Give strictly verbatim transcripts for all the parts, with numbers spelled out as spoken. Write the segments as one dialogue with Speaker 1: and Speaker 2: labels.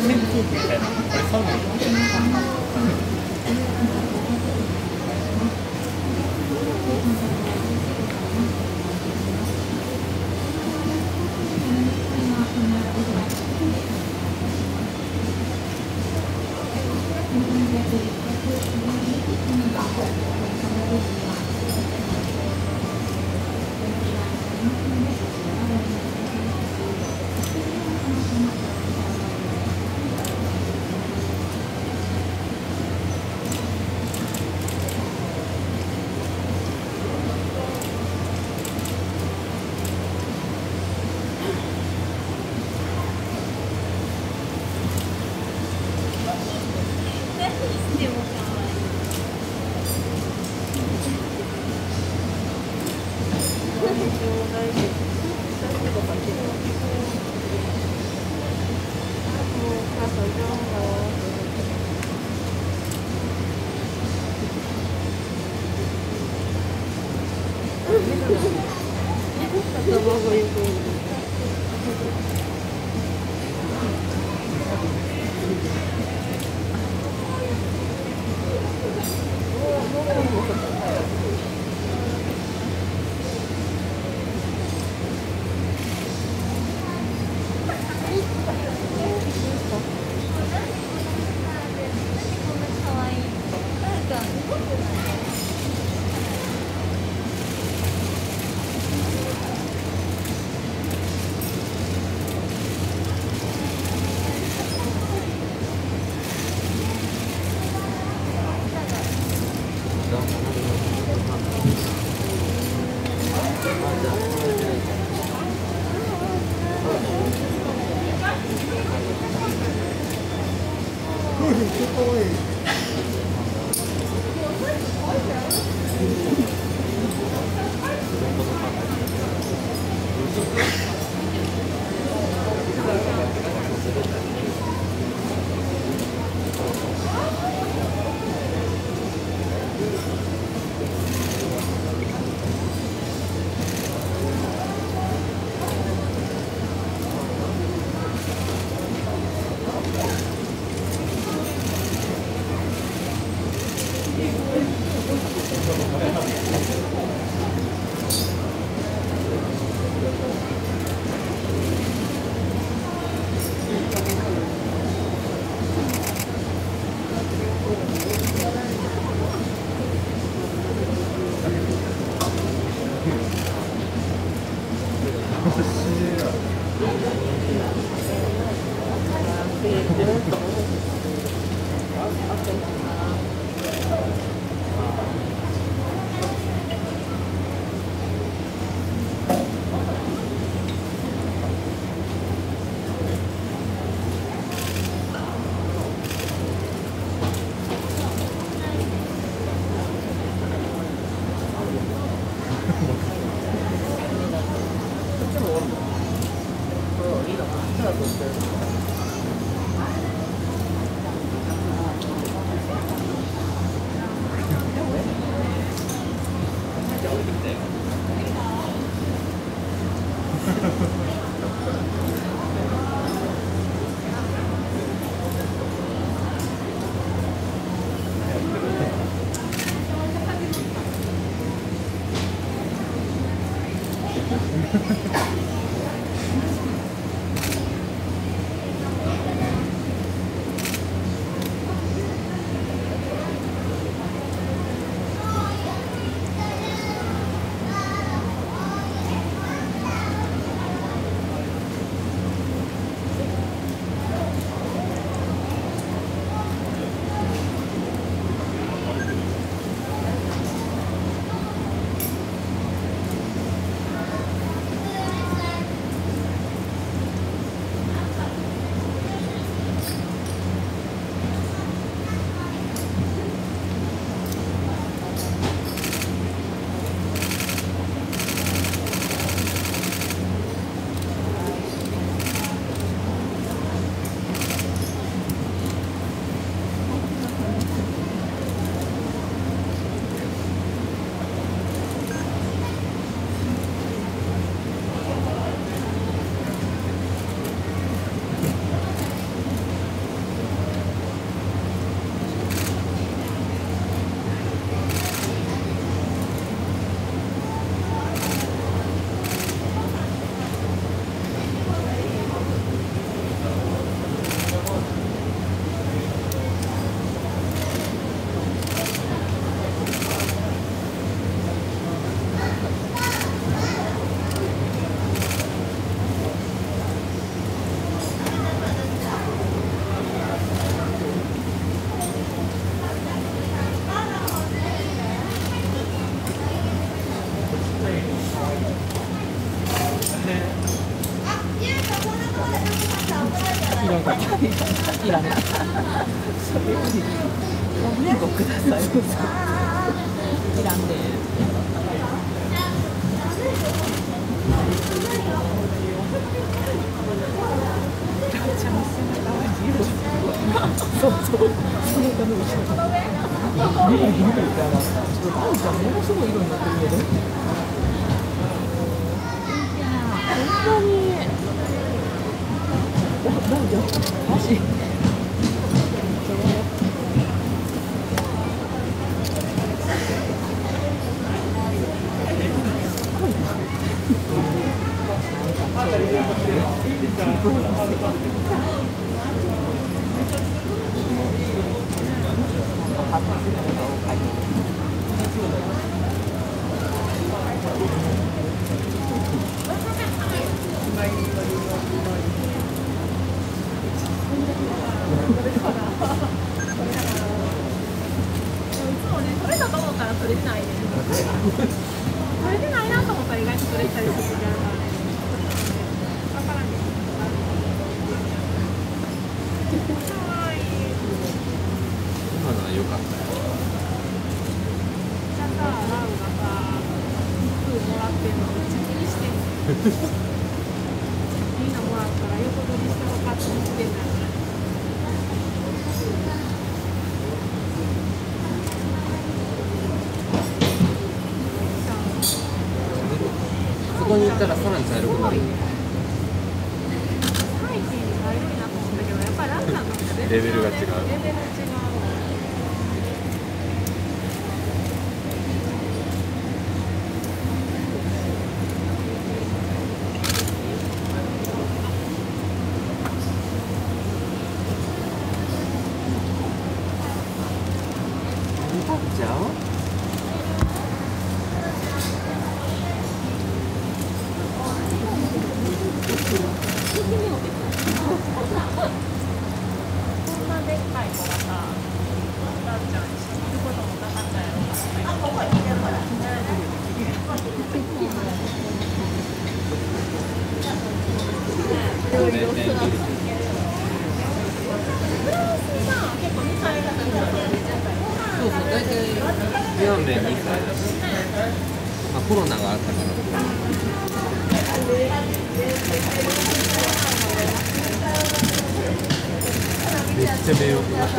Speaker 1: 扇風機みたいな。あれサウナみたいな。
Speaker 2: いらんかった。いらない。それよりごめんごください。いらんね。そうそう。そのためにしよう。緑緑みたいな。ちょっとダウちゃんものすごい色になってるけど。本当に。ダウちゃんマジ。
Speaker 3: 取れないね。取れてないなと思ったら意外と取れたりするからね。わからんけど。可愛い。
Speaker 1: 今のは良かったよ。
Speaker 3: じゃあさ、ラウがさ、服もらってんのめっちゃ気にしてんの。いいのもらったら横取りしてもらってしてんだよね。
Speaker 1: そこに行ったらさらに茶色くなる。
Speaker 3: ハイティーに茶色いなと思ったけど、やっぱりランちゃんの方が
Speaker 1: レベルが違う。
Speaker 3: レベル違う。
Speaker 1: じゃあ
Speaker 3: こんなでっかい子がさ、ランちゃん一緒にいることもなかったやろ。
Speaker 1: そうそう、大体ビアンメンにさいだし、まあ、コロナがあったからめっちゃ迷惑だ。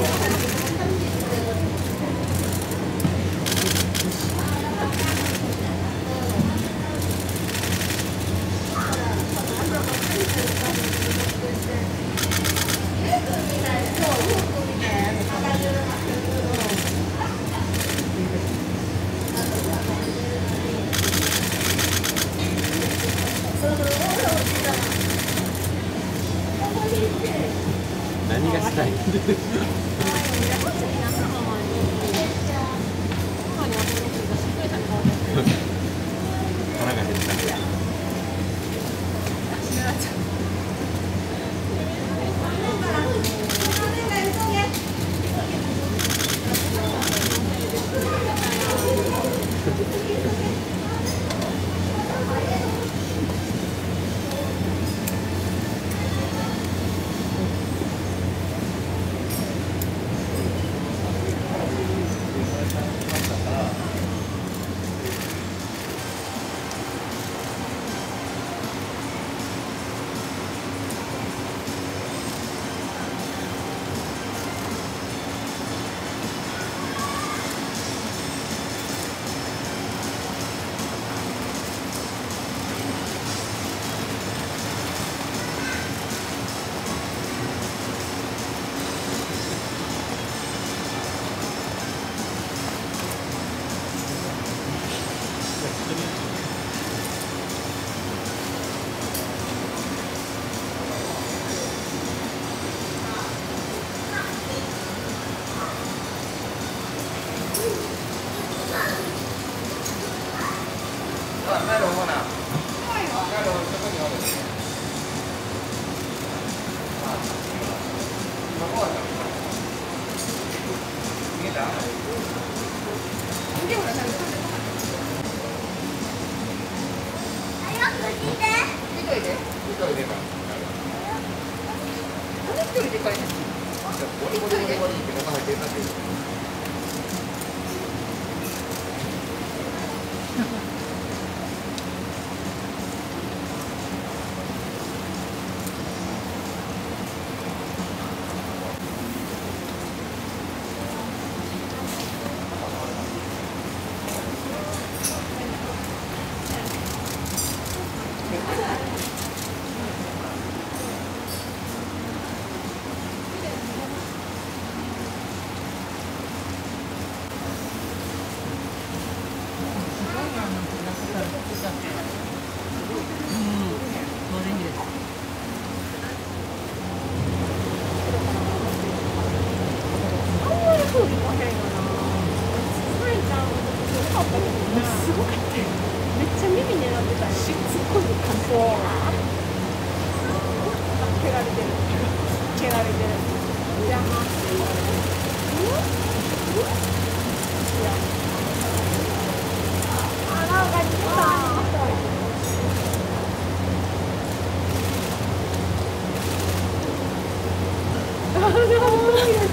Speaker 1: 何がしたい腹が減った。
Speaker 2: 人でかいね。
Speaker 1: ゴリゴリゴリゴリって中入ってるだけで。
Speaker 3: すごかったよ。めっちゃ耳狙ってたよ。しつこい感想。蹴られてる。蹴られてる。邪魔。あらが来た。